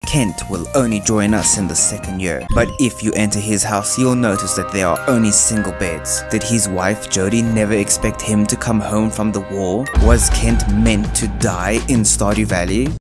Kent will only join us in the second year, but if you enter his house you'll notice that there are only single beds. Did his wife Jody never expect him to come home from the war? Was Kent meant to die in Stardew Valley?